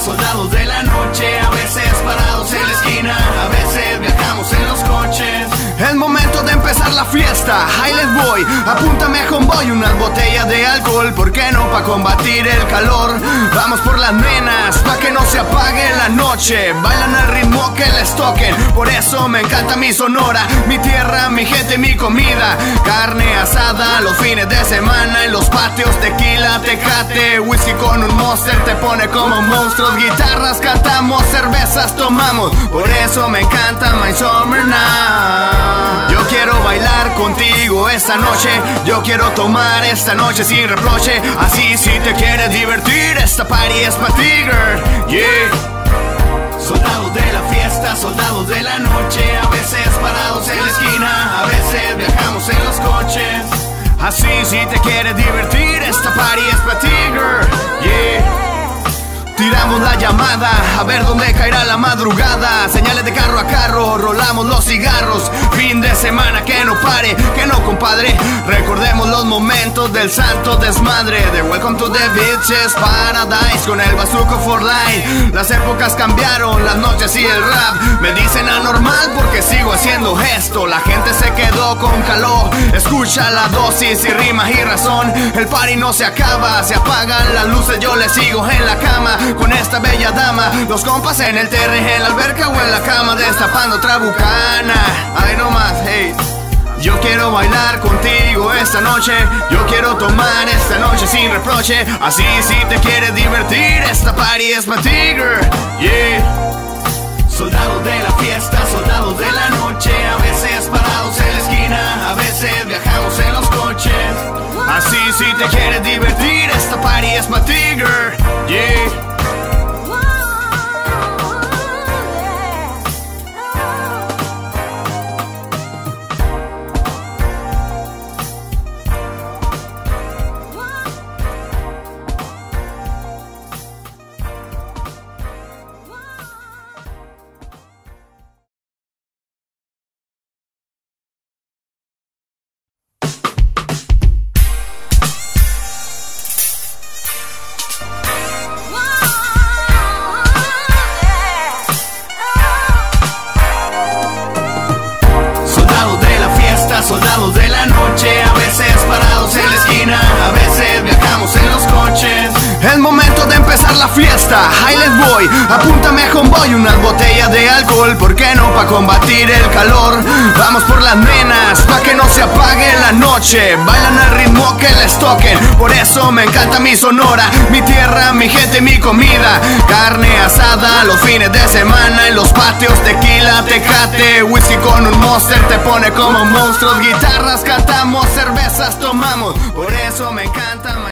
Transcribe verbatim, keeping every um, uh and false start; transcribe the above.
soldados de la noche, a veces parados en la esquina, a veces viajamos en los coches. Es momento de empezar la fiesta, ahí les voy, apúntame homeboy, unas botellas de alcohol, ¿por qué no? Pa' combatir el calor. Vamos por las nenas, pa' que no se apague la noche, bailan al ritmo que les toquen, por eso me encanta mi Sonora, mi tierra, mi gente, mi comida. Carne asada los fines de semana, en los patios tequila, tecate, whisky con un monster te pone como monstruos. Guitarras cantamos, cervezas tomamos, por eso me encanta my summer night. Yo quiero bailar contigo esta noche, yo quiero tomar esta noche sin reproche. Así si te quieres divertir, esta party es pa' ti, girl, yeah. Soldados de la fiesta, soldados de la noche, a veces parados en la esquina, a veces viajamos en los coches. Así si te quieres divertir, esta party es pa' ti, girl, yeah. Tiramos la llamada, a ver dónde caerá la madrugada. Señales de carro a carro, rolamos los cigarros. Fin de semana que no pare, que no compadre. Recordemos los momentos del santo desmadre, de Welcome to the Bitches Paradise con el Bazuco for Life. Las épocas cambiaron, las noches y el rap. Me dicen anormal porque sigo haciendo esto. La gente se quedó con calor, escucha la dosis y rimas y razón. El party no se acaba, se apagan las luces, yo le sigo en la cama con esta bella dama. Los compas en el terre, en la alberca o en la cama, destapando otra bucana. Ay, no más, hey. Yo quiero bailar contigo esta noche, yo quiero tomar esta noche sin reproche. Así si te quieres divertir, esta party es pa' ti, girl, yeah. Soldados de la fiesta, soldados de la noche, a veces parados en la esquina, a veces viajamos en los coches. Así si te quieres divertir, esta party es pa' ti, girl, yeah. Soldados de la noche, a veces parados en la esquina, a veces viajamos en los coches. Es momento de empezar la fiesta, ahí les voy, apúntame homeboy, unas botellas de alcohol, ¿por qué no? Pa' combatir el calor. Vamos por las nenas, pa' que no se apague la noche, bailan al ritmo que les toquen, por eso me encanta mi Sonora, mi tierra, mi gente, mi comida. Carne asada los fines de semana, en los patios tequila, tecate, whisky con un monster te pone como monstruos. Guitarras cantamos, cervezas tomamos, por eso me encanta.